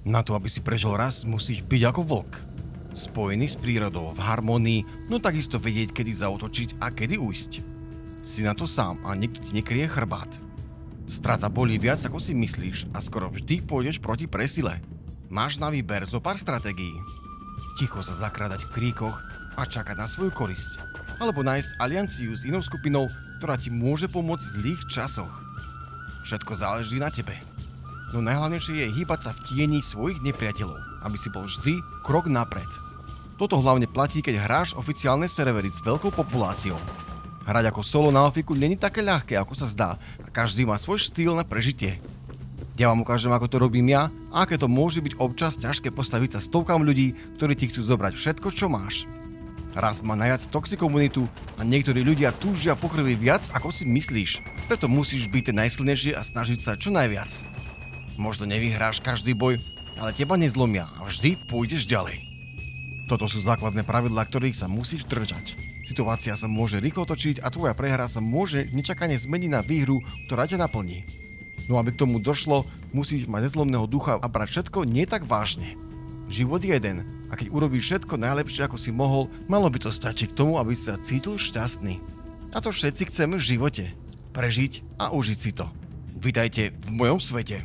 Na to, aby si prežil raz, musíš byť ako vlk. Spojený s prírodou, v harmonii, no takisto vedieť, kedy zaútočiť a kedy ujsť. Si na to sám a nikto ti nekrie chrbát. Strata bolí viac, ako si myslíš a skoro vždy pôjdeš proti presile. Máš na výber zo pár stratégií. Ticho sa zakrádať v kríkoch a čakať na svoju korisť. Alebo nájsť alianciu s inou skupinou, ktorá ti môže pomôcť v zlých časoch. Všetko záleží na tebe. No najhlavnejšie je hýbať sa v tieni svojich nepriateľov, aby si bol vždy krok napred. Toto hlavne platí, keď hráš oficiálne servery s veľkou populáciou. Hrať ako solo na ofiku není také ľahké, ako sa zdá, a každý má svoj štýl na prežitie. Ja vám ukážem, ako to robím ja a aké to môže byť občas ťažké postaviť sa stovkám ľudí, ktorí ti chcú zobrať všetko, čo máš. Raz má najviac toxic komunitu a niektorí ľudia túžia po krvi viac, ako si myslíš. Preto musíš byť ten najsilnejší a snažiť sa čo najviac. Možno nevyhráš každý boj, ale teba nezlomia a vždy pôjdeš ďalej. Toto sú základné pravidlá, ktorých sa musíš držať. Situácia sa môže rýchlo točiť a tvoja prehra sa môže nečakane zmeniť na výhru, ktorá ťa naplní. No aby k tomu došlo, musíš mať nezlomného ducha a brať všetko nie tak vážne. Život je jeden a keď urobíš všetko najlepšie, ako si mohol, malo by to stačiť k tomu, aby si sa cítil šťastný. A to všetci chceme v živote. Prežiť a užiť si to. Vítajte v mojom svete.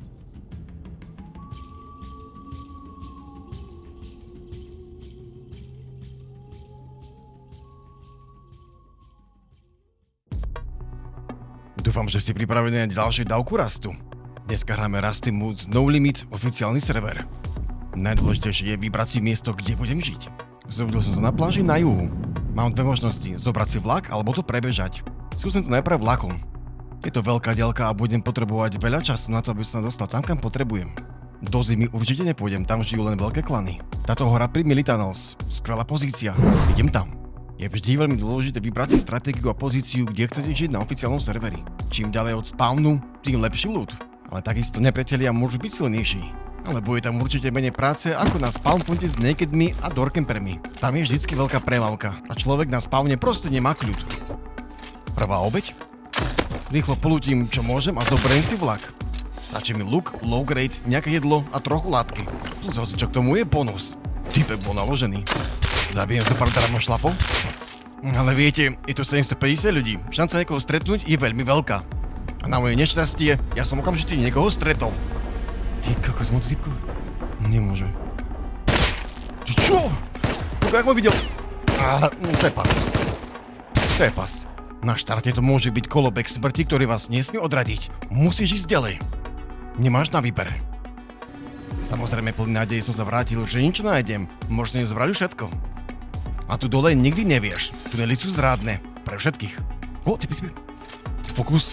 Dúfam, že ste pripravení na ďalšiu dávku rastu. Dneska hráme Rusty Moods No Limit oficiálny server. Najdôležitejšie je vybrať si miesto, kde budem žiť. Zobudil som sa na pláži na juhu. Mám dve možnosti, zobrať si vlak alebo to prebežať. Skúsim to najprv vlakom. Je to veľká diaľka a budem potrebovať veľa času na to, aby som dostal tam, kam potrebujem. Do zimy určite nepôjdem, tam žijú len veľké klany. Táto hora pri Militanals, skvelá pozícia, idem tam. Je vždy veľmi dôležité vybrať si stratégiu a pozíciu, kde chcete žiť na oficiálnom serveri. Čím ďalej od spawnu, tým lepší loot. Ale takisto nepriatelia môžu byť silnejší. Ale bude tam určite menej práce ako na spawn pointe s nakedmi a doorcampermi. Tam je vždycky veľká premávka a človek na spawne proste nemá kľud. Prvá obeť? Rýchlo polútim, čo môžem a zoberiem si vlak. Stačí mi luk, low grade, nejaké jedlo a trochu látky. Plus hocičo k tomu je bonus. Typek bol naložený. Zabijem sa pár šlapov. Ale viete, je tu 750 ľudí. Šanca niekoho stretnúť je veľmi veľká. A na moje nešťastie, ja som okamžite niekoho stretol. Ty kokos, mototypku? Nemôže. Ty čo? Jak ma videl? To je pas. To je pas. Na štarte to môže byť kolobek smrti, ktorý vás nesmie odradiť. Musíš ísť ďalej. Nemáš na výber. Samozrejme, plný nádej som sa vrátil, že nič nájdem. Možno nezbrali všetko. A tu dole nikdy nevieš. Tunely sú zrádne. Pre všetkých. O, typ. Fokus.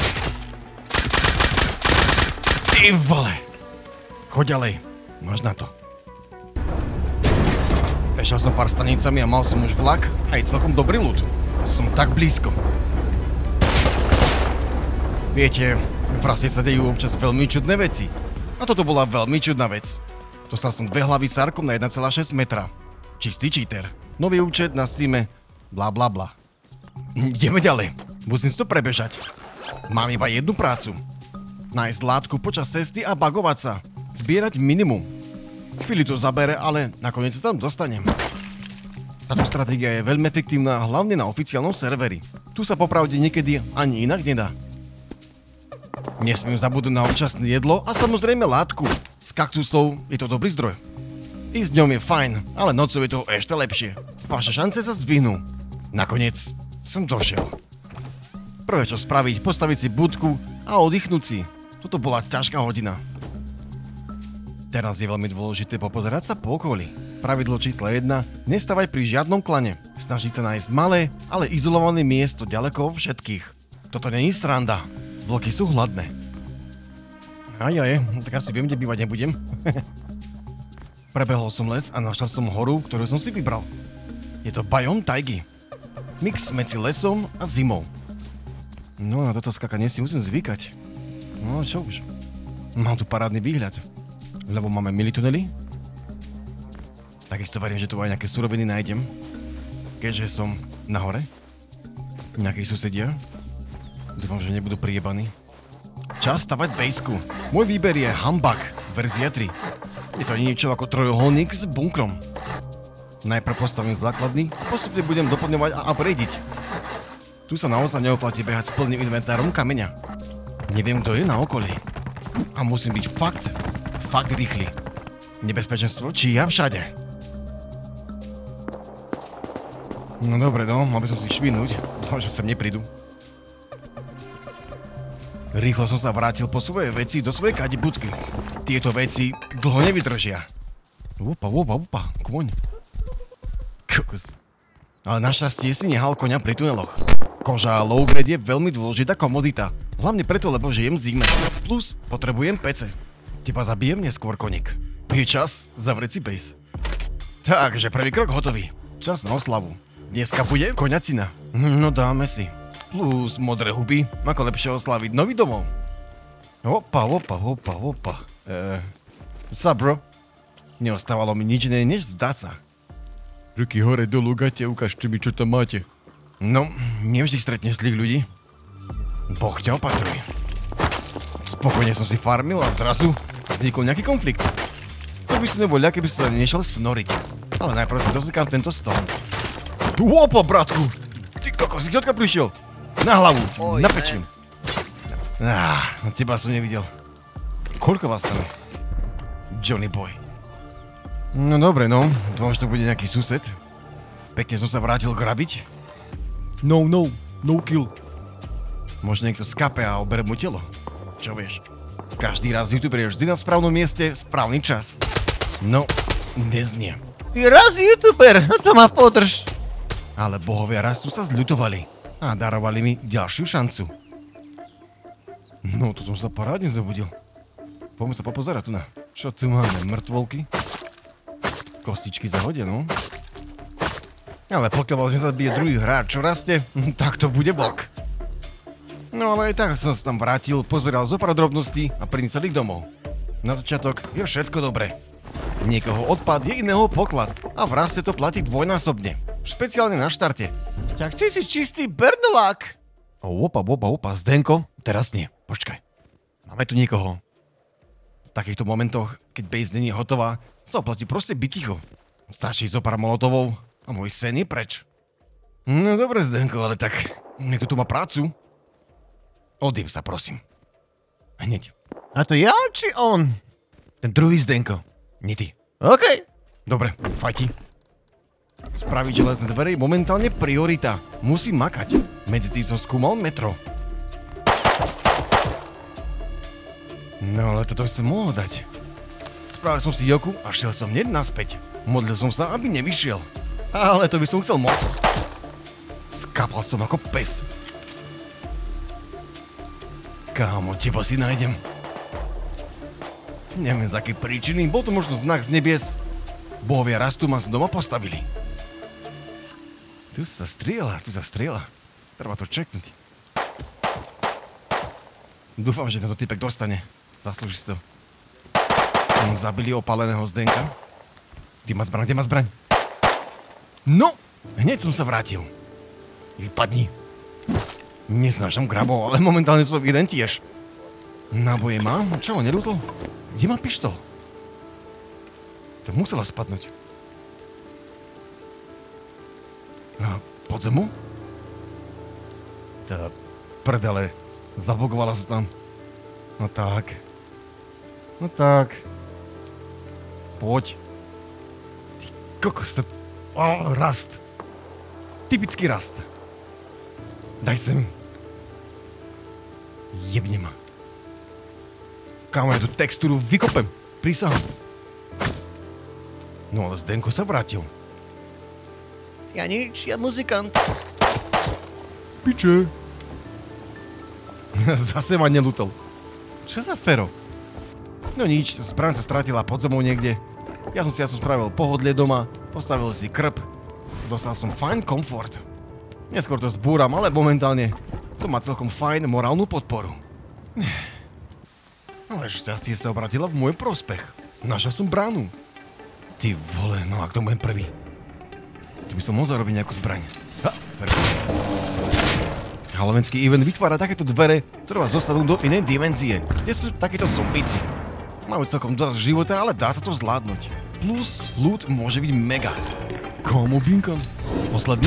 Ty vole. Choď ďalej. Máš na to. Prešiel som pár stanicami a mal som už vlak a aj celkom dobrý loot. Som tak blízko. Viete, v Raste sa dejú občas veľmi čudné veci. A toto bola veľmi čudná vec. Dostal som 2 hlavy s arkom na 1,6 metra. Čistý cheater. Nový účet na Steame. Bla bla bla. Ideme ďalej. Musím si to prebežať. Mám iba jednu prácu. Nájsť látku počas cesty a bagovať sa. Zbierať minimum. Chvíli to zabere, ale nakoniec sa tam dostanem. Táto stratégia je veľmi efektívna, hlavne na oficiálnom serveri. Tu sa popravde niekedy ani inak nedá. Nesmiem zabudnúť na občasné jedlo a samozrejme látku. Z kaktusov je to dobrý zdroj. Ísť dňom je fajn, ale nocou je to ešte lepšie. Vaše šance sa zdvihnú. Nakoniec som došiel. Prvé čo spraviť, postaviť si budku a oddychnúť si. Toto bola ťažká hodina. Teraz je veľmi dôležité popozerať sa po okolí. Pravidlo číslo 1. Nestávať pri žiadnom klane. Snažiť sa nájsť malé, ale izolované miesto ďaleko od všetkých. Toto není sranda. Vlky sú hladné. Tak asi viem, kde bývať nebudem. Prebehol som les a našiel som horu, ktorú som si vybral. Je to biom tajgy. Mix medzi lesom a zimou. No na toto skakanie si musím zvykať. No čo už. Mám tu parádny výhľad. Lebo máme militunely. Takisto verím, že tu aj nejaké suroviny nájdem. Keďže som nahore. Nejakí susedia. Dúfam, že nebudú prijebaní. Čas stavať bejsku. Môj výber je Humbug, verzia 3. Je to niečo ako trojuholník s bunkrom. Najprv postavím základný a postupne budem doplňovať a upgradeiť. Tu sa naozaj neoplatí behať s plným inventárom kameňa. Neviem, kto je na okolí. A musím byť fakt rýchly. Nebezpečenstvo či ja všade. No dobre, no, mal by som si švinúť. Dúfam, že sem neprídu. Rýchlo som sa vrátil po svoje veci do svojej kadibudky. Tieto veci dlho nevydržia. Opa, kôň. Kokos. Ale našťastie si nehal koňa pri tuneloch. Koža a low grade je veľmi dôležitá komodita. Hlavne preto, lebo žijem v zime. Plus, potrebujem pece. Teba zabijem neskôr, koník. Je čas zavrieť si base. Takže prvý krok hotový. Čas na oslavu. Dneska bude koňacina. No dáme si. Plus modré huby. Ako lepšie oslaviť nový domov. Opa. Sa bro? Neostávalo mi nič iné, než vzdať sa. Ruky hore dolu, gate, ukážte mi, čo tam máte. No, nevždy stretneš zlých ľudí. Boh ťa opatruje. Spokojne som si farmil a zrazu vznikol nejaký konflikt. To by si nebol, keby si sa nešiel snoriť. Ale najprv si dosýkam tento stôl. Opa, bratku! Ty kokos, kdeľka prišiel? Na hlavu, na pečím. Na teba som nevidel. Koľko vás tam je? Johnny boy. No dobre, no. Dúfam, že to bude nejaký sused. Pekne som sa vrátil grabiť. No kill. Možno niekto skape a obere mu telo. Čo vieš? Každý raz youtuber je vždy na správnom mieste, správny čas. No, neznie. Ty raz youtuber, to ma podrž. Ale bohovia rastu sa zľutovali a darovali mi ďalšiu šancu. No, tu som sa parádne zabudil. Poďme sa popozerať tu na. Čo tu máme? Mŕtvolky? Kostičky za hodinu. Ale pokiaľ vás nezabije druhý hráč, čo rastie, tak to bude vlk. No ale aj tak som sa tam vrátil, pozberal zo pár drobností a priniesol ich domov. Na začiatok je všetko dobré. Niekoho odpad je iného poklad a v raste to platí dvojnásobne. Špeciálne na štarte. Tak ty si čistý bernolák. Opa, Zdenko, teraz nie, počkaj. Máme tu niekoho. V takýchto momentoch, keď base není hotová, sa oplatí proste byť ticho. Stačí zo pár molotovov a môj sen je preč. No dobre, Zdenko, ale tak niekto tu má prácu. Odiv sa, prosím. Hneď. A to ja, či on? Ten druhý Zdenko. Nie ty. OK. Dobre, fajti. Spraviť železné dvere je momentálne priorita. Musím makať. Medzi tým som skúmal metro. No ale toto som mohol dať. Spravil som si joku a šiel som hneď naspäť. Modlil som sa, aby nevyšiel. Ale to by som chcel moc. Skapal som ako pes. Kámo, teba si nájdem. Neviem z akej príčiny, bol to možno znak z nebies. Bohovia rastu ma z doma postavili. Tu sa strieľa. Treba to čeknúť. Dúfam, že tento typek dostane. Zaslúži si to. Zabili opáleného Zdenka. Kde má zbraň? No, hneď som sa vrátil. Vypadni. Neznášam grabov, ale momentálne som jeden tiež. Náboje mám? Čo, nerútol? Kde má pištol? To musela spadnúť. A pod zemu? Tá prdele. Zabogovala sa tam. No tak. Poď. Ty kokos, to... rast. Typický rast. Daj sem. Jebne ma. Kámo, ja tú textúru vykopem. Prísahám. No ale Zdenko sa vrátil. Ja nič, ja muzikant. Piče. Zase ma nelútol. Čo za fero? No nič, zbraň sa stratila pod zemou niekde. Ja som spravil pohodlie doma, postavil si krb. Dostal som fajn komfort. Neskôr to zbúram, ale momentálne to má celkom fajn morálnu podporu. Ale šťastie sa obratila v môj prospech. Našiel som bránu. Ty vole, no ak to budem prvý. Tu by som mohol zarobiť nejakú zbraň. Halloweenský event vytvára takéto dvere, ktoré vás dostanú do inej dimenzie, kde sú takéto zombíci. Majú celkom dosť života, ale dá sa to zvládnuť. Plus, loot môže byť mega. Komu Binkan? Posledný?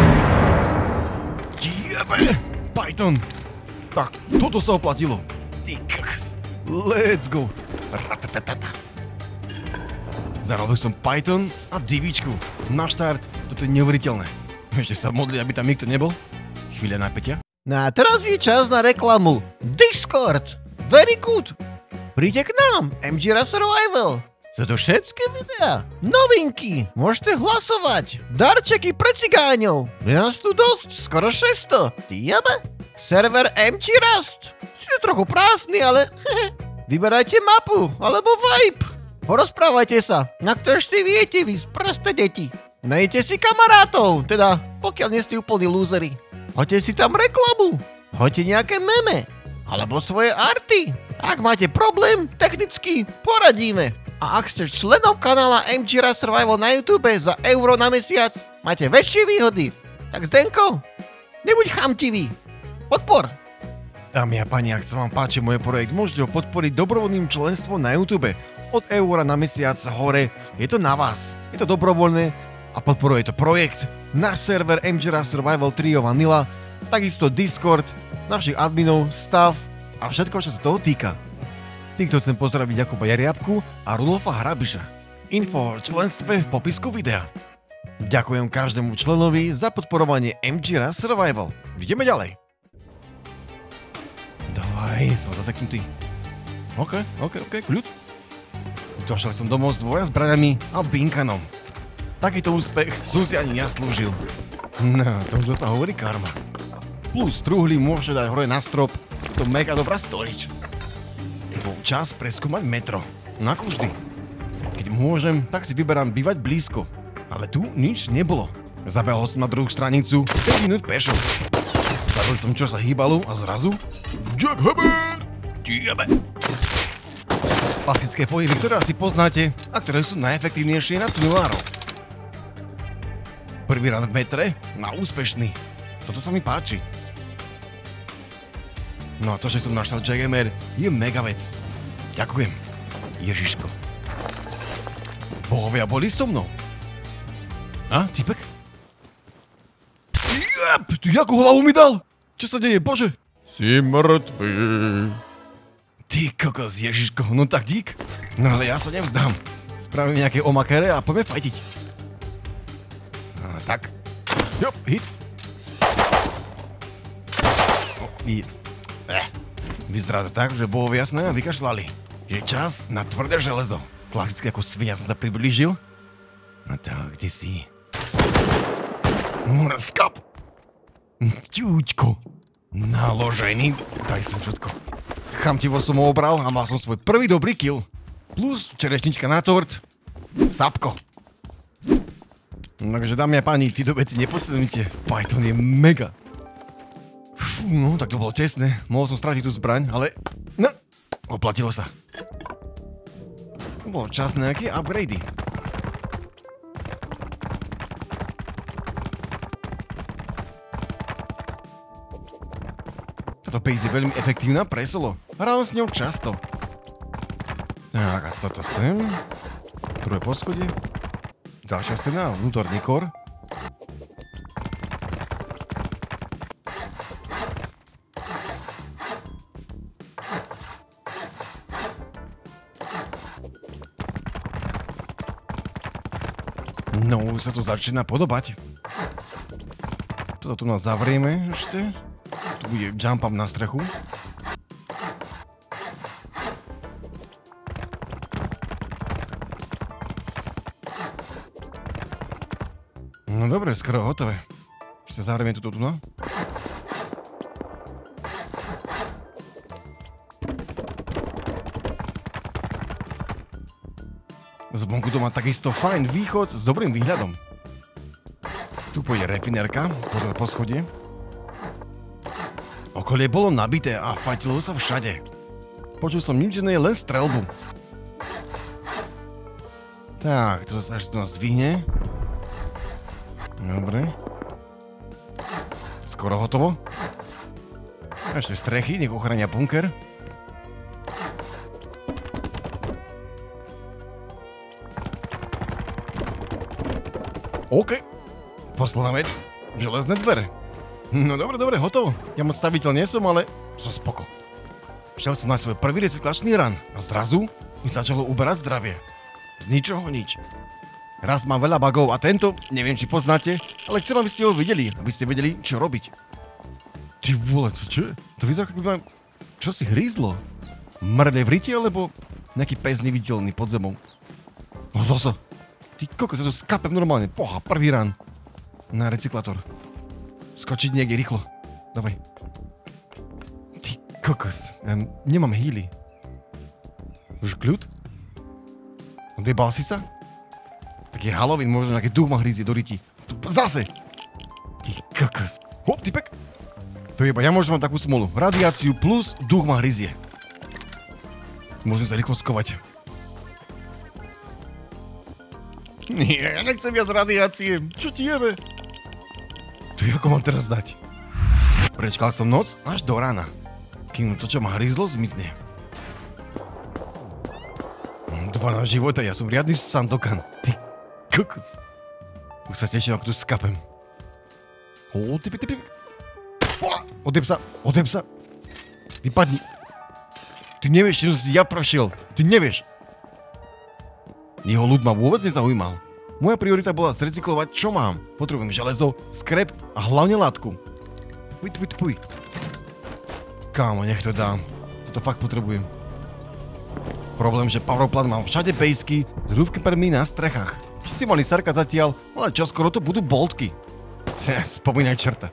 Jebe! Python! Tak, toto sa oplatilo. Ty kokos. Let's go. Ratatatata. Zarobil som Python a divičku. Na štart, toto je neuveriteľné. Ešte sa modliť, aby tam nikto nebol. Chvíľa napätia. No a teraz je čas na reklamu. Discord. Very good. Príďte k nám, MGRA Survival. Sú to všetky videá. Novinky. Môžete hlasovať. Darčeky pre cigáňov. Je nás tu dosť, skoro 600. Ty jebe? Server MG Rust. Sice trochu prázdny, ale vyberajte mapu, alebo vibe. Porozprávajte sa, na kto ešte viete vy, sprosté deti. Najte si kamarátov, teda pokiaľ nie ste úplní lúzeri. Hoďte si tam reklamu. Hoďte nejaké meme. Alebo svoje arty. Ak máte problém, technicky poradíme. A ak ste členom kanála MGRA Survival na YouTube za euro na mesiac, máte väčšie výhody. Tak Zdenko, nebuď chamtivý. Podpor. Dámy a páni, ak sa vám páči môj projekt, môžete ho podporiť dobrovoľným členstvom na YouTube. Od eura na mesiac hore, je to na vás. Je to dobrovoľné a podporuje to projekt. Náš server MGRA Survival Trio Vanilla, takisto Discord, našich adminov, stav a všetko, čo sa toho týka. Týmto chcem pozdraviť Jakuba Jariabku a Rudolfa Hrabiša. Info o členstve v popisku videa. Ďakujem každému členovi za podporovanie MGRA Survival. Ideme ďalej. Dávaj, som zaseknutý. OK, kľud. Došiel som domov s dvoja zbraňami a Binkanom. Takýto úspech som si ani neslúžil. No, to sa hovorí karma. Plus truhly môže dať hore na strop. To mega dobrá storage. Bol čas preskúmať metro. Ako vždy. Keď môžem, tak si vyberám bývať blízko. Ale tu nič nebolo. Zabehol som na druhú stranicu 5 minút pešo. Zabil som, čo sa hýbalo a zrazu... Jackhammer! Jebe! Klasické pohyby, ktoré asi poznáte a ktoré sú najefektívnejšie na tunelárov. Prvý run v metre? Na úspešný. Toto sa mi páči. No a to, že som naštal Jackhammer, je mega vec. Ďakujem. Ježiško. Bohovia boli so mnou. A, typek? Jep, ty jakú hlavu mi dal? Čo sa deje, bože? Si mŕtvý. Ty kokos, Ježiško, no tak dík. No ale ja sa nevzdám. Spravím nejaké omakere a poďme fajtiť. A, tak. Jo, hit. Vyzerá to tak, že bohovia sa na mňa vykašľali. Je čas na tvrdé železo. Klasicky ako svinia som sa priblížil. No tak, kde si? Mrskap! Ťuťko. Naložený. Daj som všetko. Chamtivo som ho obral a mal som svoj prvý dobrý kill. Plus čerešnička na tort. Sapko. Takže dámy a páni, títo veci nepodceňujte. Python je mega. Fú, no tak to bolo tesné. Mohol som stratiť tú zbraň, ale... No, oplatilo sa. Bolo čas na nejaké upgradey. Toto base je veľmi efektívna pre solo. Hrám s ňou často. Tak a toto sem. Druhé poschodie. Ďalšia stena, vnútorný kor. No, už sa to začína podobať. Toto tu nás zavrieme ešte. Tu bude jump up na strechu. No dobre, skoro hotové. Ešte zavrieme túto tu, no. Zvonku to má takisto fajn východ s dobrým výhľadom. Tu pôjde refinerka, pozor po schode. Okolie bolo nabité a fajtilo sa všade. Počul som nič iné, len strelbu. Tak, to sa až tu nás zdvihne. Dobre. Skoro hotovo. Ešte strechy, nech ochrania bunker. OK. Posledná vec. Železné dvere. No dobre, hotovo. Ja moc staviteľ nie som, ale som spoko. Šiel som na svoj prvý recyklačný run a zrazu mi začalo uberať zdravie. Z ničoho nič. Raz mám veľa bugov a tento, neviem či poznáte, ale chcem, aby ste ho videli, aby ste vedeli, čo robiť. Ty vole, čo je? To vyzerá, ako by ma čo si hrízlo. Mŕde v ryti, alebo nejaký pes neviditeľný pod zemou. No zase. Ty kokos, ja to skapem normálne. Poha, prvý run. Na recyklátor. Skočiť niekde rýchlo. Dávaj. Ty kokos. Ja nemám healy. Už kľud? Odjebal si sa? Taký Halloween, možno nejaký duch ma hrízie do ryti. Zase! Ty kokos. Hop, typek. To jeba, ja môžem mať takú smolu. Radiáciu plus duch ma hryzie. Môžem sa rýchlo skovať. Nie, ja nechcem viac radiácie. Čo ti jebe? To ako mám teraz dať? Prečkal som noc až do rána. Kým to, čo ma hryzlo, zmizne. 12 života, ja som riadny sandokan. Ty kokos. Už sa teším, ako tu skapem. Typek. Odjeb sa. Vypadni. Ty nevieš, čo si ja prošiel. Ty nevieš. Jeho ľud ma vôbec nezaujímal. Moja priorita bola zrecyklovať, čo mám. Potrebujem železo, skrep a hlavne látku. Puj. Kámo, nech to dám. Toto fakt potrebujem. Problém, že Powerplant mal všade pejsky s rooftopmi na strechách. Všetci mali sarka zatiaľ, ale čoskoro to budú boltky. Spomínaj čerta.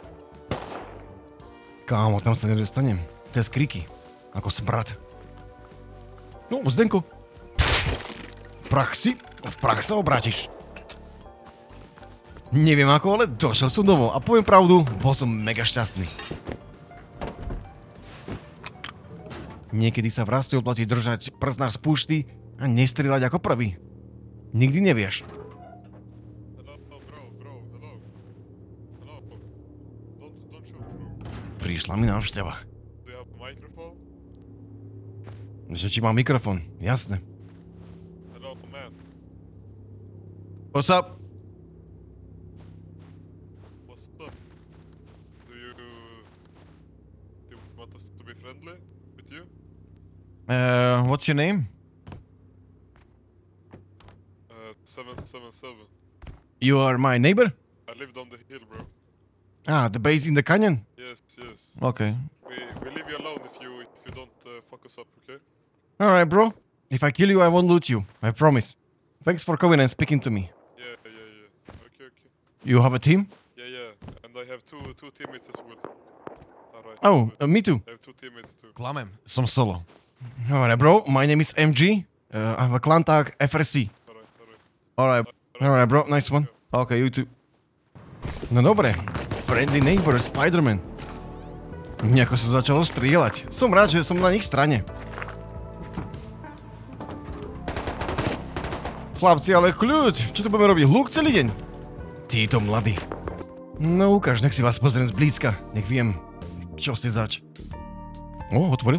Kámo, tam sa nedostanem. To je skríky. Ako smrad. No, Zdenko. V prach sa obrátiš. Neviem ako, ale došiel som domov a poviem pravdu, bol som mega šťastný. Niekedy sa v raste oplatí držať prst z púšty a nestrieľať ako prvý. Nikdy nevieš. Prišla mi návšteva. Že či mám mikrofón, jasné. What's up? What's up? Do you want us to be friendly with you? What's your name? 777. You are my neighbor? I lived on the hill, bro. Ah, the base in the canyon? Yes. Okay. We leave you alone if you don't fuck us up, okay? Alright, bro. If I kill you, I won't loot you. I promise. Thanks for coming and speaking to me. Yeah. Okay. You have a team? Yeah. And I have two teammates as well. Alright. Oh, me too. I have two teammates too. Klamem. Som solo. Alright, bro. My name is MG. I have a clan tag FRC. Alright, bro. Nice one. Okay, you too. No dobre. Friendly neighbor, Spider-Man. Nejako sa začalo strieľať. Som rád, že som na ich strane. Chlapci, ale kľud. Čo to budeme robiť? Hluk celý deň? Títo mladí. No ukáž, nech si vás pozriem zblízka. Nech viem, čo ste zač. O, otvoril.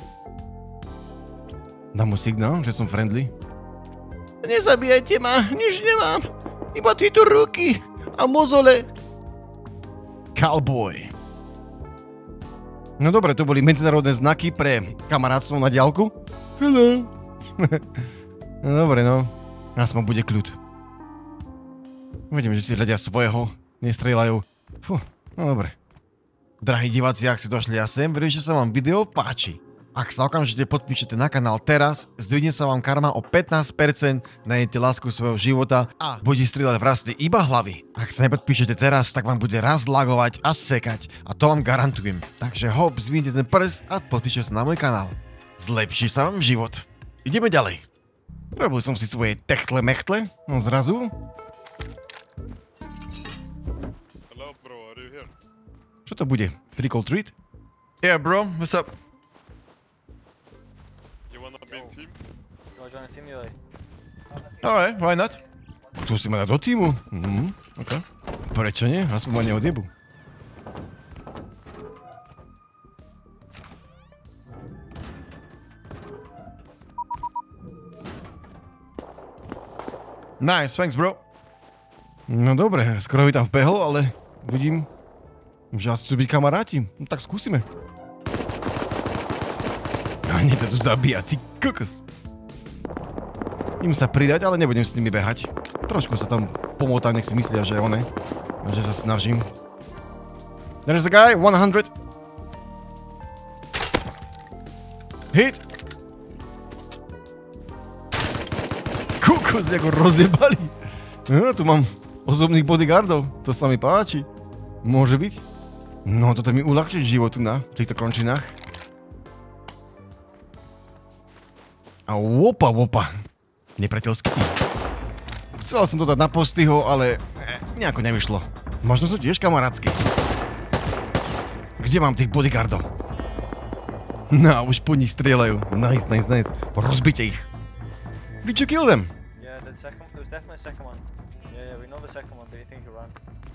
Dám mu signál, že som friendly. Nezabíjajte ma, nič nemám. Iba tieto ruky a mozole. Cowboy. No dobre, to boli medzinárodné znaky pre kamarátstvo na diaľku. Hello. No dobre, no. Aspoň bude kľud. Vidím, že si hľadia svojho, nestrieľajú. Fú, no dobre. Drahí diváci, ak ste došli a sem, verím, že sa vám video páči. Ak sa okamžite podpíšete na kanál teraz, zdvihne sa vám karma o 15%, nájdete lásku svojho života a bude strieľať v raste iba hlavy. Ak sa nepodpíšete teraz, tak vám bude raz lagovať a sekať a to vám garantujem. Takže hop, zdvihnite ten prst a podpíšte sa na môj kanál. Zlepší sa vám život. Ideme ďalej. Robil som si svoje techtle-mechtle, no zrazu... Hello, bro, are you here? Čo to bude? Trick or treat? Yeah, bro, what's up? You wanna be in team? You wanna join a team, Eli? Alright, why not? Chcú si ma dať do týmu? OK. Prečo nie? Aspoň ma neodjebu. Nice, thanks, bro. No dobre, skoro mi tam vbehol, ale vidím, že asi chcú byť kamaráti. No tak skúsime. A nie sa tu zabíja, ty kokos. Idem sa pridať, ale nebudem s nimi behať. Trošku sa tam pomotám, nech si myslia, že že sa snažím. There's a guy, 100. Hit! Kokos, ako rozjebali. No, tu mám osobných bodyguardov, to sa mi páči. Môže byť? No, toto mi uľahčí život na týchto končinách. A opa. Nepriateľský. Chcel som to dať na postyho, ale nejako nevyšlo. Možno sú tiež kamarátsky. Kde mám tých bodyguardov? No, už po nich strieľajú. Nice. Rozbite ich. Did you kill them? Yeah, the second, it was definitely the second one. Yeah, we know the second one, but you think you run.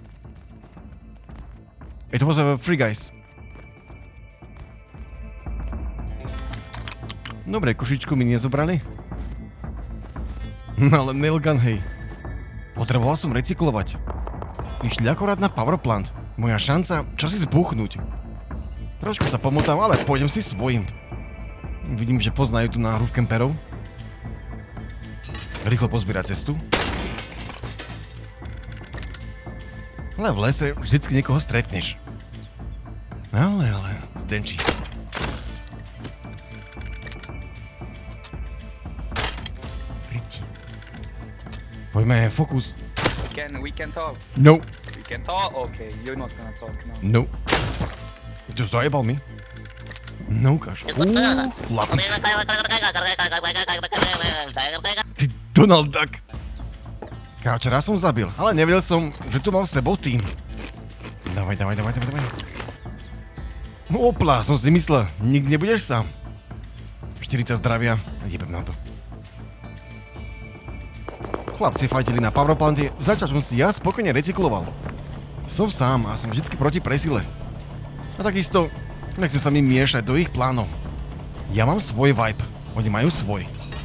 It was a free guys. Dobre, košičku mi nezobrali. No ale nailgun, hej. Potreboval som recyklovať. Išli akorát na powerplant. Moja šanca čosi zbuchnúť. Trošku sa pomotám, ale pôjdem si svojím. Vidím, že poznajú tu na roofcamperov. Rýchlo pozbierať cestu. Ale v lese vždycky niekoho stretneš. Ale, zdenčí. Príď. Poďme, fokus. We can talk. No. We can talk? Okay, you're not gonna talk now. No. To zajebal mi. No ukáž. Chlapi. Ty Donald Duck. Káča, raz som zabil, ale nevedel som, že tu mal s sebou tým. Dávaj. Opla, som si myslel, nikdy nebudeš sám. 40 zdravia, jebem na to. Chlapci fajtili na powerplante, začal som si ja spokojne recykloval. Som sám a som vždycky proti presile. A takisto, nechcem sa mi miešať do ich plánov. Ja mám svoj vibe, oni majú svoj.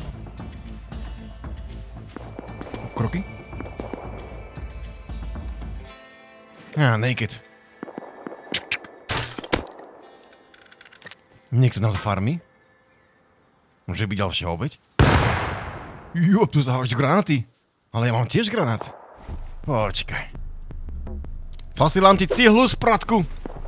Kroky? Naked. Niekto na farmy? Môže byť ďalšia obeť? Jop, tu zahávaš granáty. Ale ja mám tiež granát. Počkaj. Posílam ti cihlu z pratku.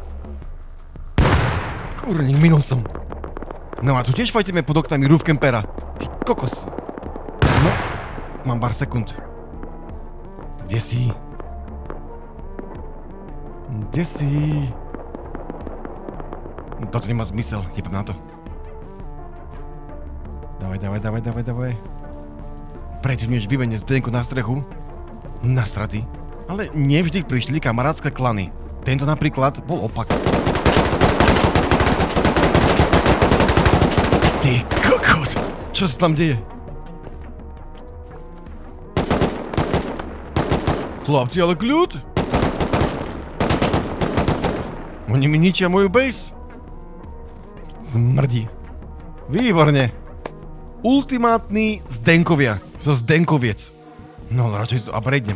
Kurník, minul som. No a tu tiež fajtíme pod oknami roofcampera. Ty kokos. No, mám pár sekúnd. Kde si? Toto nemá zmysel, jebem na to. Dávaj. Predtým, než vybehne Zdenko na strechu. Nasratý. Ale nevždy prišli kamarátske klany. Tento napríklad bol opak. Ty kokot! Čo sa tam deje? Chlapci, ale kľud! Oni mi ničia moju base. Zmrdí. Výborne. Ultimátni Zdenkovia. Zo Zdenkoviec. No, radšej to upgradenem.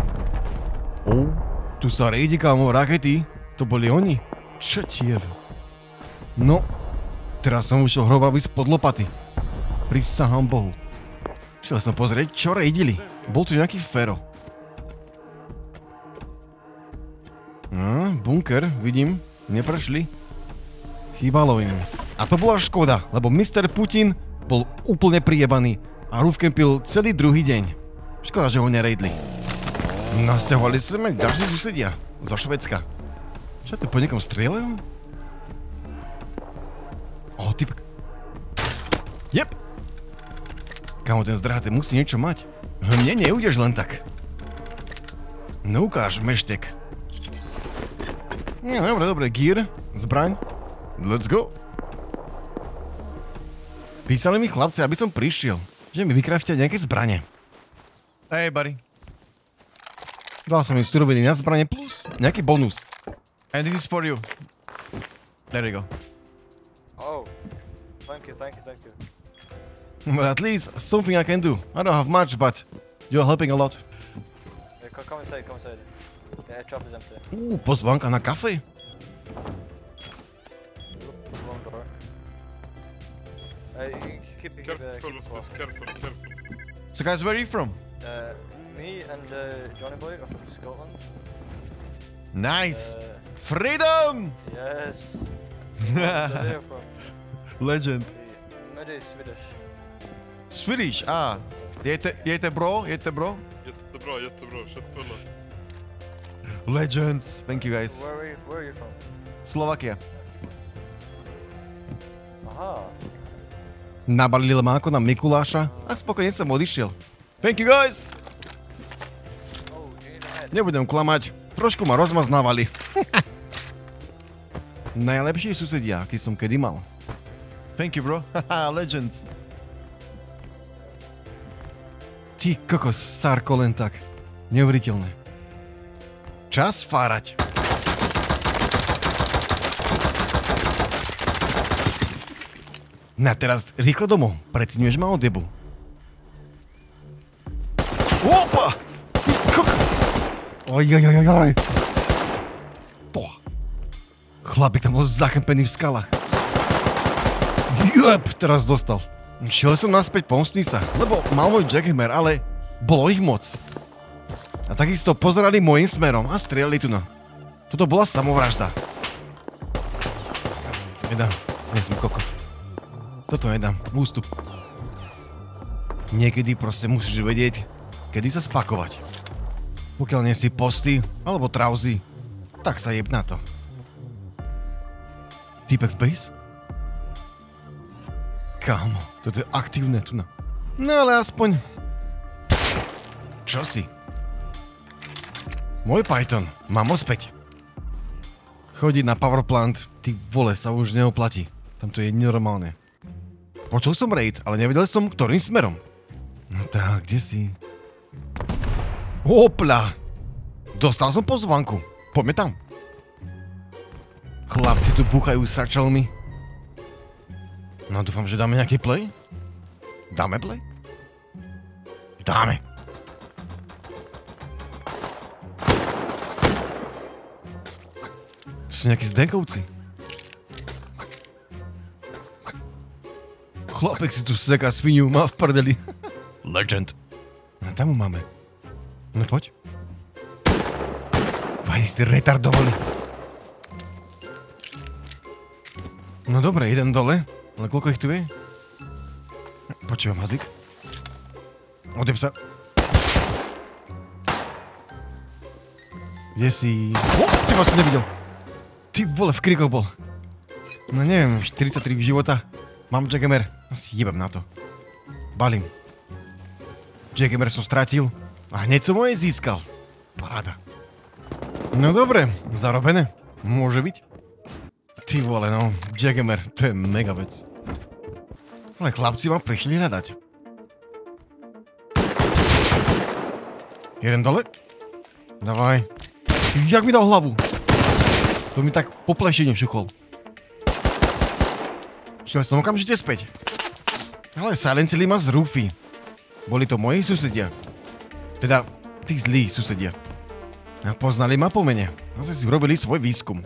Tu sa rejdi, kámo, rakety. To boli oni. Čo tiev? No, teraz som ušiel hrobaví spod lopaty. Prisahám Bohu. Šiel som pozrieť, čo rejdili. Bol tu nejaký Fero. Bunker, vidím. Neprešli. Chýbalo im. A to bola škoda, lebo Mr. Putin bol úplne prijebaný a roofcampil celý druhý deň. Škoda, že ho nerejdli. Nasťahovali sa mi ďalší susedia zo Švédska. Čo to po niekom strieľajú? Typ. Jep. Kámo, ten zdrhatý musí niečo mať. Mne neudeš len tak. No ukáž, meštek. Dobre, gear, zbraň. Let's go. Písali mi chlapci, aby som prišiel, že mi vykraftia nejaké zbrane. Hey, buddy. Dal som im suroviny na zbrane plus nejaký bonus. And this is for you. There you go. Oh, thank you. But at least something I can do. I don't have much, but you're helping a lot. Here come inside, come inside. The head shop is empty. Pozvánka na kafe? Wrong door. You keep Careful with this, careful. So guys, where are you from? Me and Johnny Boy are from Scotland. Nice! Freedom! Yes. Where are you from? Legend. Maybe Swedish. Swedish, Jete bro? Jättebra, kött pulla. Legends. Thank you guys. Where are you from? Slovakia. Aha. Nabalil ma ako na Mikuláša a spokojne som odišiel. Thank you guys! Oh, you need a head. Nebudem klamať, trošku ma rozmaznávali. Najlepší susedia, aký som kedy mal. Thank you bro, haha, legends. Ty kokos, Sarko, len tak. Neuveriteľné. Čas fárať. Na teraz rýchlo domov, predtým než ma odebu. Opa! Ty kokos! Ojojojojoj. Poh. Chlapík tam bol zachempený v skalách. Jep, teraz dostal. Šiel som naspäť pomstniť sa, lebo mal môj jackhammer, ale bolo ich moc. A takisto pozerali môjim smerom a strieľali tu na. Toto bola samovražda. Nedám, nie som kokot. Toto nedám, ústup. Niekedy proste musíš vedieť, kedy sa spakovať. Pokiaľ nie si posty alebo trauzy, tak sa jeb na to. Týpek v base? Kámo, toto je aktívne tu na. No ale aspoň... Čo si? Môj Python, mám ospäť. Chodiť na powerplant, ty vole, sa už neoplatí. Tam to je nenormálne. Počul som raid, ale nevedel som, ktorým smerom. No tak, kde si? Hopla! Dostal som pozvánku. Poďme tam. Chlapci tu búchajú sačalmi. No dúfam, že dáme nejaký play? Dáme play? Dáme. To sú nejakí zdenkovci. Chlapek si tu seká sviniu, má v prdeli. Legend. No tam ho máme. No poď. Vaj, ste retardovali. No dobre, idem dole. Ale koľko ich tu je? Počúvam, Hazik. Odeb sa. Kde si? Teba som nevidel. Ty vole, v krikoch bol. No neviem, 43 života. Mám jackhammer. Asi jebem na to. Balím. Jackhammer som stratil. A hneď som ho aj získal. Paráda. No dobre, zarobené. Môže byť. Ty vole, no. Jackhammer, to je mega vec. Ale chlapci ma prišli hľadať. Jeden dole. Davaj. Jak mi dal hlavu? To mi tak po plešine všuchol. Šiel som okamžite späť. Ale silencili ma z rúfy. Boli to moji susedia. Teda, tí zlí susedia. A poznali ma po mene. A si urobili svoj výskum.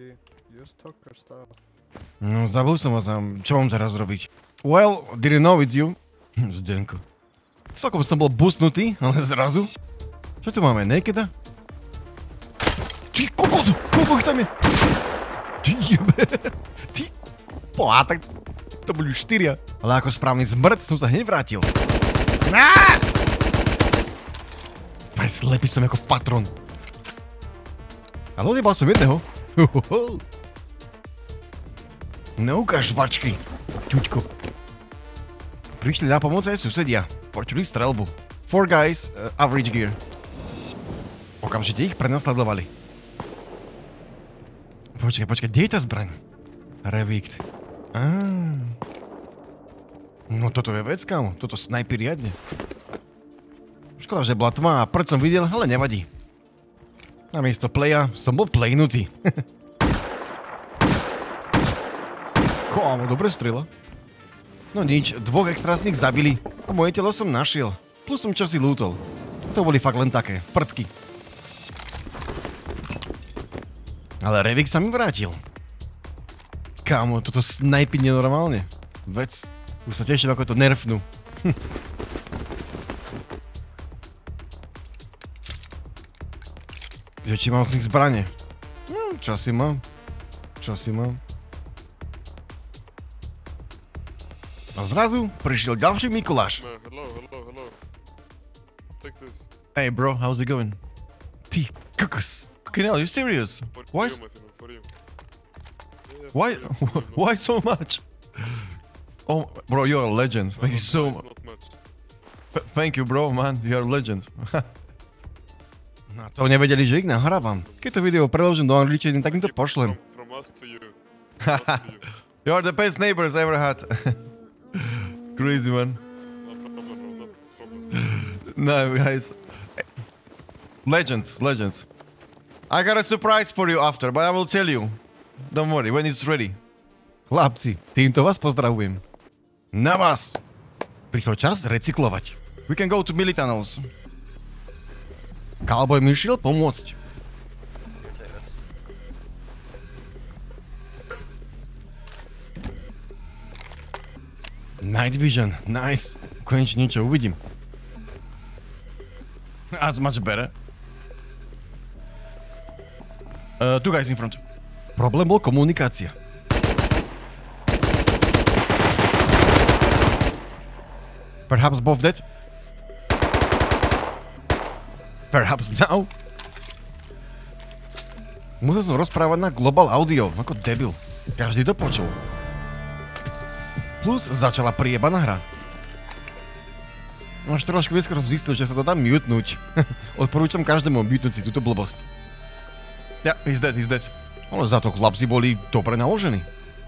No, zabil som vás a čo mám teraz robiť? Well, didn't know it's you. Zdenko. Celkom som bol boostnutý, ale zrazu. Čo tu máme, nakeda? Ty kokot! Koľko ich tam je? Ty jebe! Ty... Pohá, tak to boli 4. Ale ako správny zmrd som sa hneď vrátil. Aj slepý som ako patron. Ale odjebal som jedného. Neukáž vačky, ťuďko. Prišli na pomoc aj susedia. Počuli strelbu. 4 guys, average gear. Okamžite ich prenasledovali. Počkaj, kde je tá zbraň? Revikt. No toto je vec, kámo. Toto snajpí riadne. Škoda, že bola tma a prd som videl, ale nevadí. Namiesto playa som bol playnutý. Kámo, dobre strela. No nič, 2 extrasných zabili a moje telo som našiel. Plus som čosi lútol. To boli fakt len také prdky. Ale Revik sa mi vrátil. Kámo, toto snajpiť nenormálne. Vec, už sa teším, ako to nerfnú. Že či mám z nich zbrane? Čo si mám? A zrazu prišiel ďalší Mikuláš. Hello. Take this. Hey bro, how's it going? Ty kokos. Fucking hell, you serious? For Why? you, my friend, for you. Yeah, Why? for you. Why so much? Oh, bro, you're a legend. Thank you so much. Not much. Thank you, bro, man. You're a legend. No to nevedeli, že ich nahrávam. Keď to video preložím do angličtiny, tak im to Keep pošlem. From us to you. From us to you. You're the best neighbors I ever had. Crazy, man. No problem, bro. No problem. No, guys. Legends. I got a surprise for you after, but I will tell you. Don't worry, when it's ready. Chlapci, týmto vás pozdravujem. Na vás! Prišiel čas recyklovať. We can go to Militanos. Cowboy mi šiel pomôcť. Night vision, nice. Konečne niečo uvidím. That's much better. Two guys in front. Problém bol komunikácia. Perhaps both dead? Perhaps now? Musel som rozprávať na Global Audio, ako debil. Každý to počul. Plus začala priebaná hra. Až trošku neskôr som zistil, že sa to dá mutenúť. Odporúčam každému mutenúť si túto blbosť. Yeah, he's dead. Ale za to chlapci boli dobre naložení.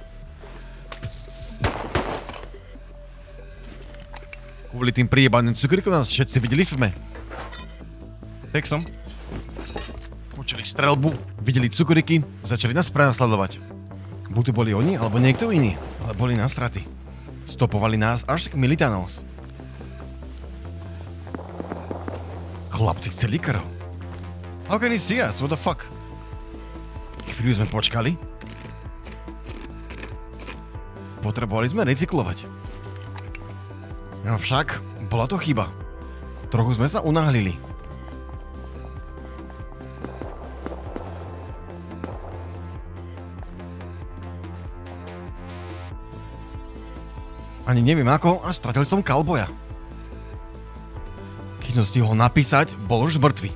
Kvôli tým priebaným cukrikom nás všetci videli v tme. Tak som. Počuli strelbu, videli cukriky, začali nás prenasledovať. Buď to boli oni, alebo niekto iný, ale boli nasratí. Stopovali nás až k Militanos. Chlapci chceli krv. How can he see us? What the fuck? Chvíľu sme počkali. Potrebovali sme recyklovať. No však, bola to chyba. Trochu sme sa unáhlili. Ani neviem ako a stratil som Cowboya. Keď som stihol napísať, bol už mŕtvy.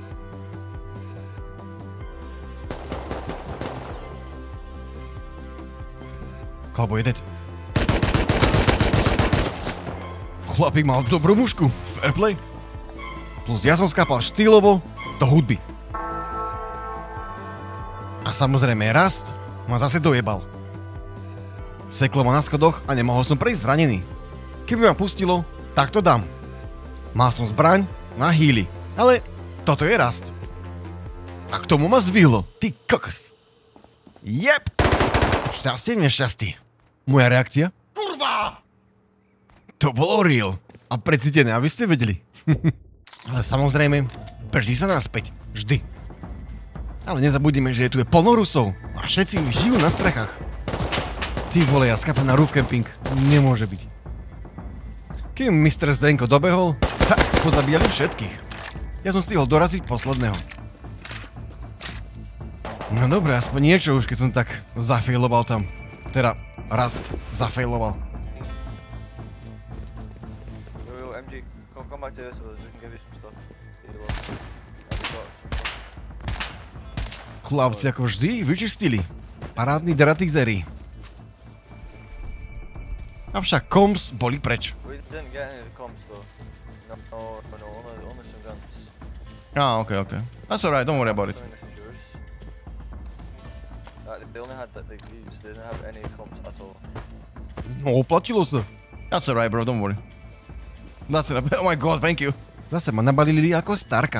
Cowboy je dead. Chlapík mal dobrú mušku. Fair play. Plus ja som skápal štýlovo do hudby. A samozrejme Rast ma zase dojebal. Seklo ma na schodoch a nemohol som prejsť zranený. Keby ma pustilo, tak to dám. Mal som zbraň na healy, ale toto je Rast. A k tomu ma zvihlo, ty kokos. Jep! Šťastie nešťastie. Moja reakcia? Kurva! To bolo real. A precítené, aby ste vedeli. Ale samozrejme, beží sa naspäť. Vždy. Ale nezabudíme, že tu je plno Rusov. A všetci žijú na strechách. Ty vole, ja skápem na roof camping. Nemôže byť. Kým Mr. Zdenko dobehol, pozabíjali všetkých. Ja som stihol doraziť posledného. No dobre, aspoň niečo už, keď som tak zafailoval tam. Teda, Rast zafailoval. Yo, MG, come back to this, we can give you some stuff. Chlapci ako vždy vyčistili. Parádny deratixery. Avšak comms boli preč. We didn't get any of the comms though. No, only some guns. Okay. That's alright, don't worry about it. Something this is yours. They only had like these, they didn't have any comms at all. No, oplatilo sa. That's alright, bro, don't worry. That's it. Oh my god, thank you. Zase ma nabalili ako starka.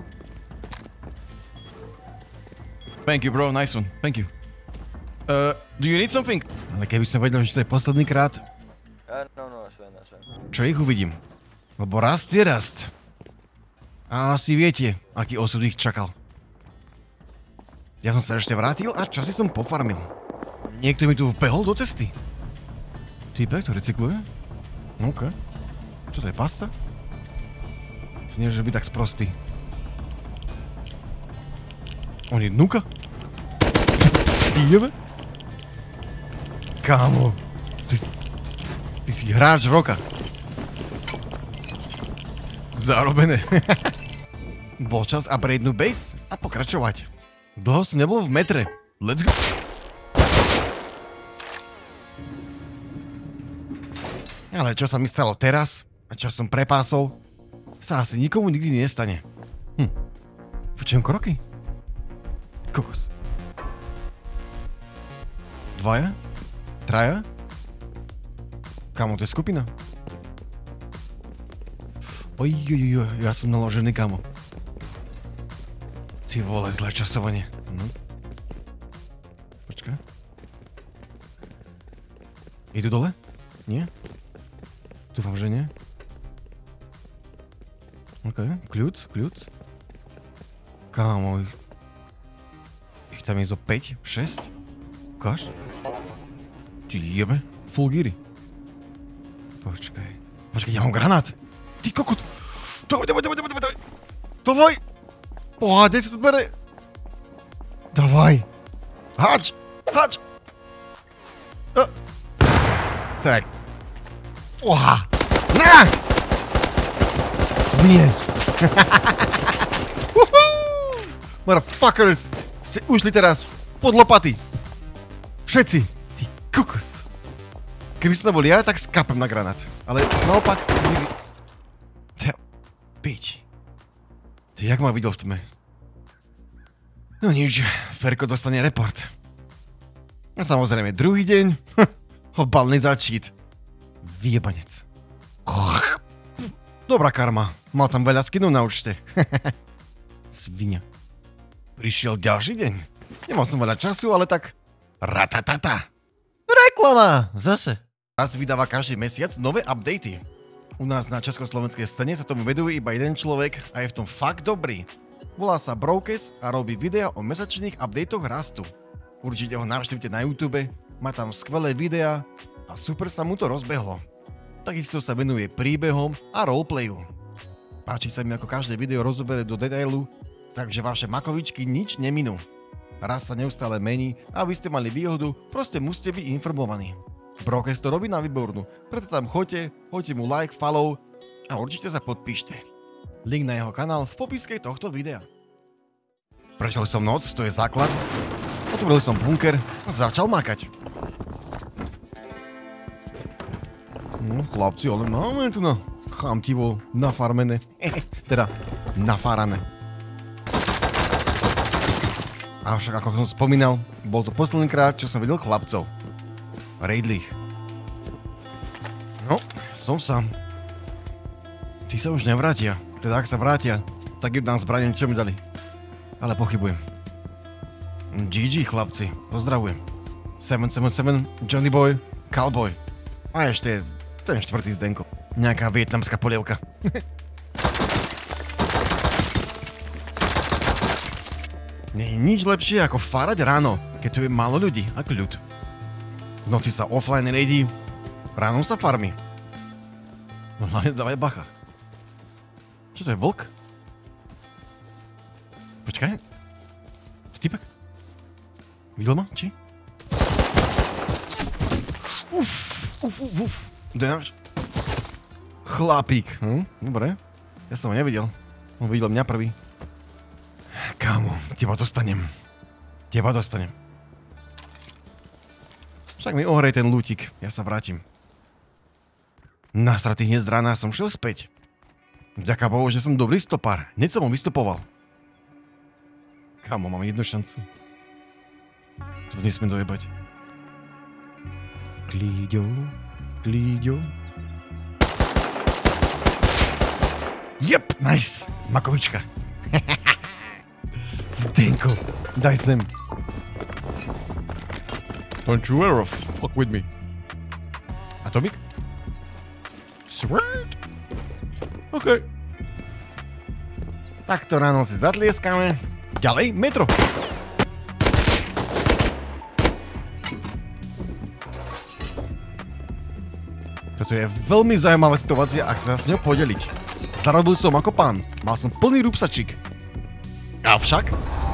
Thank you, bro, nice one. Thank you. Do you need something? Ale keby som vedel, že to je posledný krát, No, that's fine. čo ich uvidím. Lebo Rast je Rast. A asi viete, aký osud ich čakal. Ja som sa ešte vrátil a časy som pofarmil. Niekto mi tu vbehol do cesty. Týpek to recykluje? OK. Čo to je, pasca? Nie, že by tak sprostý. On je dnuka? Ty jebe? Kámo, ty si hráč roka. Zarobené. Bol čas upgradenúť base a pokračovať. Dlho som nebol v metre. Let's go! Ale čo sa mi stalo teraz, a čo som prepásol, sa asi nikomu nikdy nestane. Počujem kroky? Kokos. Dvaja? Traja? Kamo, to je skupina? Ojojoj, ja som naložený, kamo. Ty vole, zlé časovanie. Počkaj. Idú dole? Nie? Dúfam, že nie. OK, kľud. Kámo. Ich tam je zo 5, 6. Ukáž? Ty jebe, full geary. Počkaj, ja mám granát. Ty kokot. Dávaj. Pohádej sa to bere. Dávaj. Hač. Tak. Oha. Na! Smiec. Motherfuckers. Ste ušli teraz pod lopaty. Všetci. Ty kokos. Keby som to bol ja, tak skapem na granát. Ale naopak... Pič. Ty jak ma videl v tme? No nič, Ferko dostane report. A samozrejme druhý deň. Obalný začít. Vyjebanec. Dobrá karma. Mal tam veľa skinov na účte. Svinia. Prišiel ďalší deň. Nemal som veľa času, ale tak... Ratatata. Reklama! Zase. Raz vydáva každý mesiac nové updaty. U nás na československej scéne sa tomu veduje iba jeden človek a je v tom fakt dobrý. Volá sa Brokes a robí videa o mesačných updatech rastu. Určite ho navštívte na YouTube, má tam skvelé videá a super sa mu to rozbehlo. Takisto sa venuje príbehom a roleplayu. Páči sa mi, ako každé video rozoberie do detailu, takže vaše makovičky nič neminú. Raz sa neustále mení a aby ste mali výhodu, proste musíte byť informovaní. Brokes to robí na výbornú, preto tam choďte mu like, follow a určite sa podpíšte. Link na jeho kanál v popiske tohto videa. Prešiel som noc, to je základ. Otvoril som bunker a začal makať. No chlapci, ale máme tu na chamtivo nafarmené. Teda nafárané. Avšak ako som spomínal, bol to posledný krát, čo som videl chlapcov. Raidlich. No, som sám. Tí sa už nevrátia. Teda ak sa vrátia, tak im dám zbraním, čo mi dali. Ale pochybujem. GG chlapci, pozdravujem. 777, Johnny Boy, Cowboy. A ešte ten štvrtý Zdenko. Nejaká vietnamská polievka. Nie je nič lepšie ako fárať ráno, keď tu je málo ľudí a kľud. V noci sa offline raidí, ráno sa farmy. No hlavne dávaj bacha. Čo to je, vlk? Počkaj. To typek? Videl ma? Či? Uf. Kde náš? Chlapík. Dobre. Ja som ho nevidel. On videl mňa prvý. Kámo, teba dostanem. Však mi ohrej ten lútik, ja sa vrátim. Nasratý hneď z rána som šiel späť. Vďaka Bohu, že som dobrý stopár, hneď som ho vystupoval. Kámo, mám jednu šancu. To nesmiem dojebať. Klíďo. Jep, nice, makovička. Zdenko, daj sem. Don't you ever fuck with me. Atomik? Sweet. OK. Takto ráno si zatlieskame. Ďalej, metro. Toto je veľmi zaujímavá situácia a chcem sa s ňou podeliť. Zarobil som ako pán. Mal som plný rúbsačík. Avšak...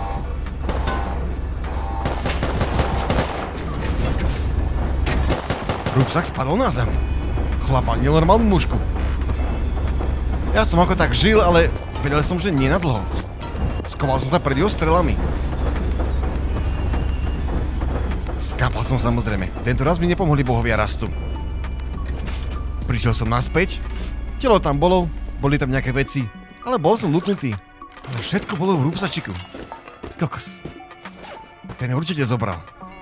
rúbsak spadol na zem. Chlapa, nenormálnu mužku. Ja som ako tak žil, ale vedel som, že nie na dlho. Skoval som sa pred jeho strelami. Skápal som samozrejme. Tento raz mi nepomohli bohovia rastu. Prišiel som naspäť. Telo tam bolo, boli tam nejaké veci, ale bol som lutnutý. Ale všetko bolo v rúbsačiku. Kokos. Ten určite zobral.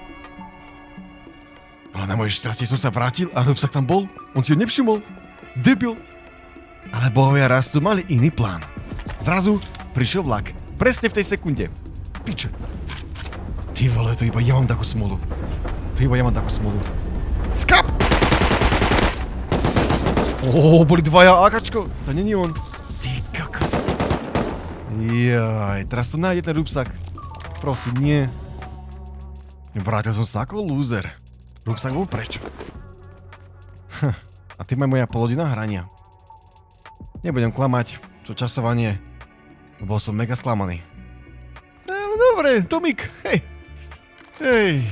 Ale na moje šťastie som sa vrátil a rúbsak tam bol. On si ho nevšimol. Debil. Ale bohovia rastu mali iný plán. Zrazu prišiel vlak. Presne v tej sekunde. Piče. Ty vole, to iba ja mám takú smolu. Skap! Boli dvaja AKčko. To není on. Ty kokos. Jaj, teraz to nájde ten rúbsak. Prosím, nie. Vrátil som sa ako lúzer. Rúbsak bol preč. A tým je moja polodina hrania. Nebudem klamať, to časovanie. Bol som mega sklamaný. Ale dobre, Tomík, hej.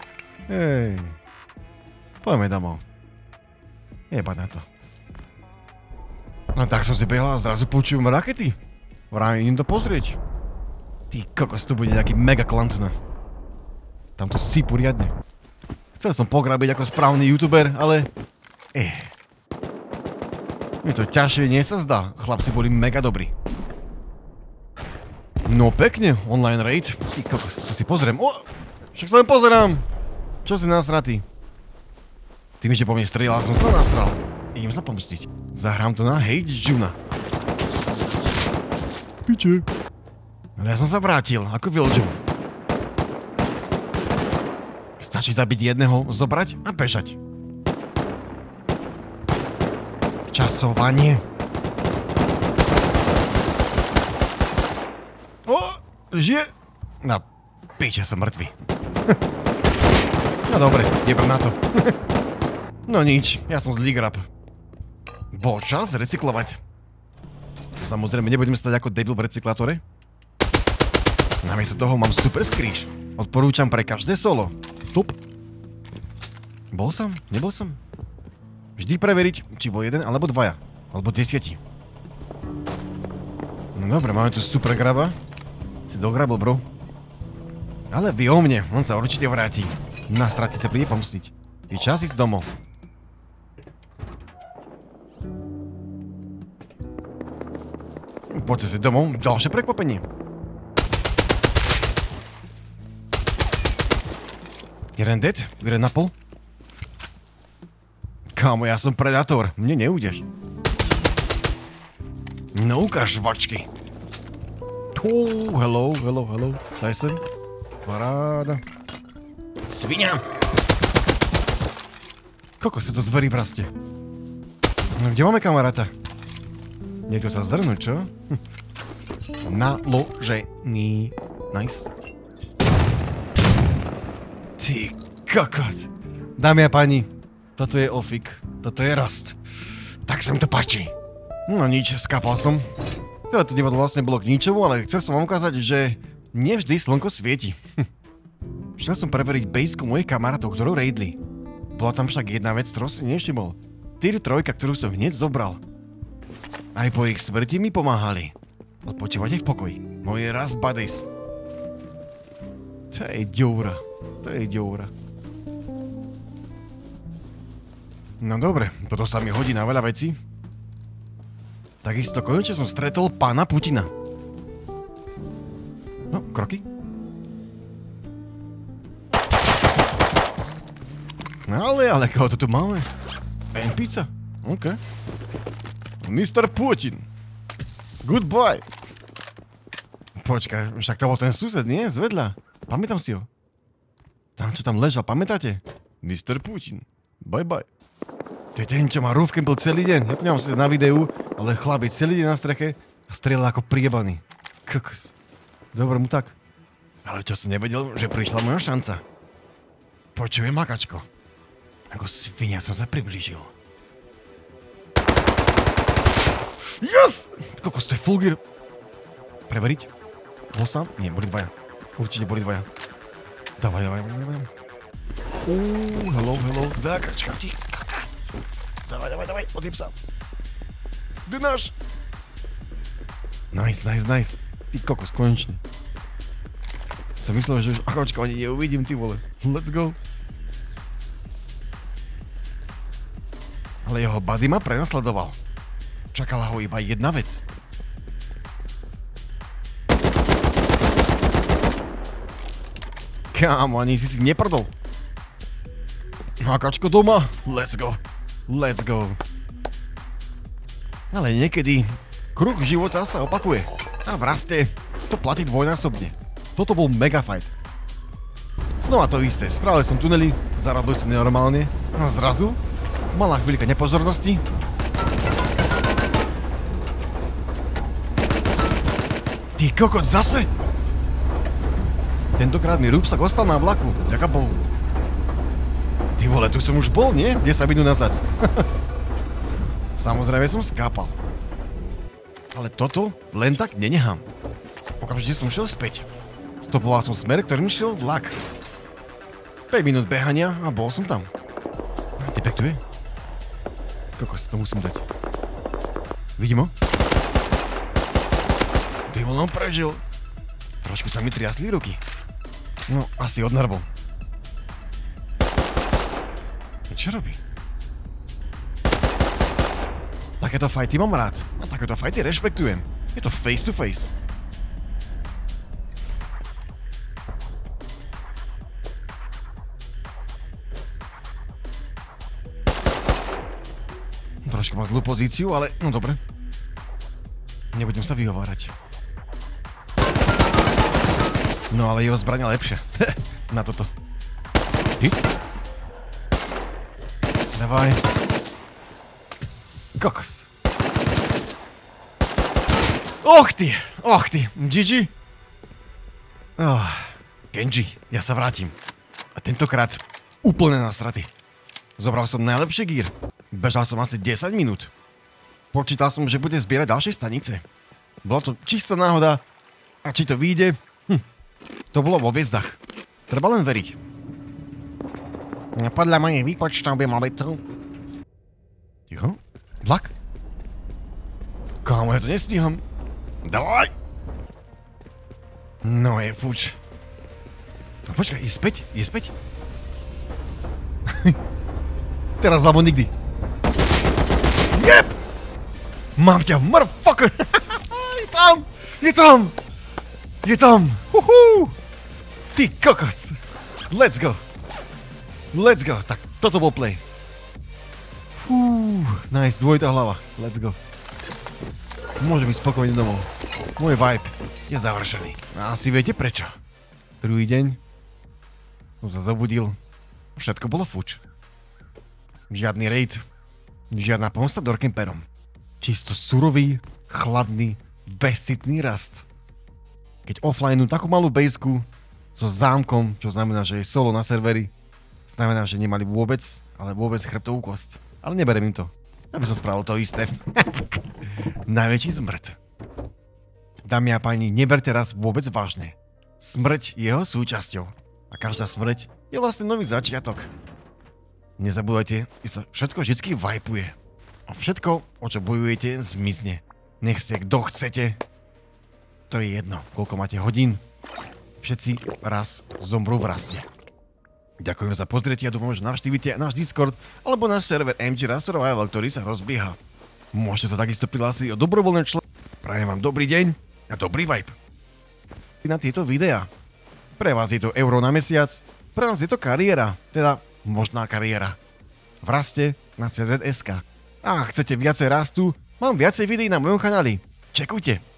Poďme domov. Jebať na to. No tak som si behal a zrazu počujem rakety. Vrajím, idem to pozrieť. Ty kokos, to bude nejaký mega klantuna. Tam to sypú riadne. Chcel som pograbiť ako správny youtuber, ale... Je to ťažšie, nie sa zdá. Chlapci boli mega dobrí. No pekne, online raid. Ty kokos, to si pozriem. Však sa len pozerám. Čo si nasratý? Tým, že po mne strieľal, som sa nasral. Idem sa pomstiť. Zahrám to na Hate Juna. Piče. Ale ja som sa vrátil, ako Viljoun. Stačí zabiť jedného, zobrať a bežať. Časovanie. Žije? Na piče, som mŕtvy. No dobre, jebem na to. No nič, ja som zlý grab. Bol čas recyklovať. Samozrejme, nebudem stať ako debil v recyklátore. Namiesto toho mám super skrýž. Odporúčam pre každé solo. Top. Bol som? Nebol som? Vždy preveriť, či bol jeden alebo dvaja. Alebo 10. No dobre, máme tu super graba. Si dograbol, bro. Ale vy o mne, on sa určite vráti. Na strate sa príde pomstiť. Je čas ísť domov. Poďte si domov, ďalšie prekvapenie. Jeden dead, jeden na pol. Kámo, ja som predátor, mne neúdeš. No ukáž, vačky. Hello. Daj sem. Paráda. Svinia. Koľko sa to zverí v raste? No, kde máme kamaráta? Niekto sa zrnú, čo? Naložený. Nice. Ty kokot. Dámy a páni, toto je Ofik. Toto je Rust. Tak sa mi to páči. No nič, skápal som. Teda to divadlo vlastne bolo k ničomu, ale chcel som vám ukázať, že nevždy slnko svieti. Chcel som preveriť baseku mojich kamarátov, ktorú raidli. Bola tam však jedna vec, ktorú si nevšimol. Tier 3, ktorú som hneď zobral. Aj po ich smrti mi pomáhali. Odpočívate v pokoji. Moje Rust buddies. To je ďoura. No dobre, toto sa mi hodí na veľa vecí. Takisto konečne som stretol pána Putina. No, kroky. Ale koho to tu máme? NPC? OK. Mr. Putin. Goodbye. Počkaj, však to bol ten sused, nie? Zvedľa. Pamätám si ho. Tam, čo tam ležal, pamätáte? Mr. Putin. Bye bye. To je ten, čo má roofcamp celý deň. Ja to nemám si na videu, ale chlap je celý deň na streche a strieľa ako priebaný. Kokos. Dobre mu tak. Ale čo som nevedel, že prišla moja šanca. Počujem, makačko. Ako svinia som sa priblížil. Yes! Kokos, to je full gear. Preveriť. Bol sám? Nie, boli dvaja. Určite boli dvaja. Dávaj. Hello. Kačka, ty kaka. Dávaj, odjeb sa. Kde náš? Nice. Ty kokos, konečne. Som myslel, že už akočka ani neuvidím, ty vole. Let's go. Ale jeho buddy ma prenasledoval. Čakala ho iba jedna vec. Kámo, ani si neprdol. Akáčko doma. Let's go. Ale niekedy kruh života sa opakuje. A v raste to platí dvojnásobne. Toto bol mega fight. Znova to isté. Spravil som tunely, zarobil som nenormálne. A zrazu malá chvíľka nepozornosti. Ty kokot, zase? Tentokrát mi rúbsak ostal na vlaku. Ďaká Bohu. Ty vole, tu som už bol, nie? 10 minút nazad. Samozrejme som skápal. Ale toto len tak nenechám. Okamžite som šiel späť. Stopoval som smer, ktorým šiel vlak. 5 minút behania a bol som tam. Detektuje? Kokos, to musím dať. Vidím ho? Ty vole, on prežil. Trošku sa mi triasli ruky. No, asi od nervov. Čo robí? Takéto fighty mám rád. A takéto fighty rešpektujem. Je to face to face. Trošku mám zlú pozíciu, ale no dobre. Nebudem sa vyhovárať. No ale jeho zbraň je lepšia. Na toto. Ty? Dávaj. Kokos. Och ty. GG. Genji, ja sa vrátim. A tentokrát úplne na straty. Zobral som najlepšie gear. Bežal som asi 10 minút. Počítal som, že bude zbierať ďalšie stanice. Bola to čistá náhoda. A či to vyjde? To bolo vo hviezdach. Treba len veriť. Podľa mojich výpočtov by mal byť tu. Ticho? Vlak? Kámo, ja to nestíham. Dávaj! No je fuč. No počkaj, je späť? Teraz alebo nikdy. Jep! Mám ťa, motherfucker! Je tam! Huhu! Ty kokos! Let's go! Tak, toto bol play. Nice, dvojitá hlava. Let's go. Môžem ísť spokojne domov. Môj vibe je završený. A asi viete prečo. Druhý deň som sa zobudil. Všetko bolo fuč. Žiadny raid. Žiadna pomsta dorkemperom. Čisto surový, chladný, bezcitný rast. Keď offlineu takú malú baseku so zámkom, čo znamená, že je solo na serveri, znamená, že nemali vôbec chrbtovú kosť. Ale neberem im to. Aby som spravil to isté. Najväčší zmrt. Dámy a páni, neberte raz vôbec vážne. Smrť je jeho súčasťou. A každá smrť je vlastne nový začiatok. Nezabúdajte, že sa všetko vždycky vajpuje. A všetko, o čo bojujete, zmizne. Nech ste kto chcete. To je jedno, koľko máte hodín. Všetci raz zomrú v raste. Ďakujem za pozrietie a dúfam, že navštívite náš Discord alebo náš server MGR Survival, ktorý sa rozbieha. Môžete sa takisto prihlásiť o dobrovoľné člen. Prajem vám dobrý deň a dobrý vibe. Na tieto videá. Pre vás je to euro na mesiac, pre nás je to kariéra, teda možná kariéra. V raste na CZ.sk. A ak chcete viacej rastu, mám viacej videí na mojom kanáli. Čekujte.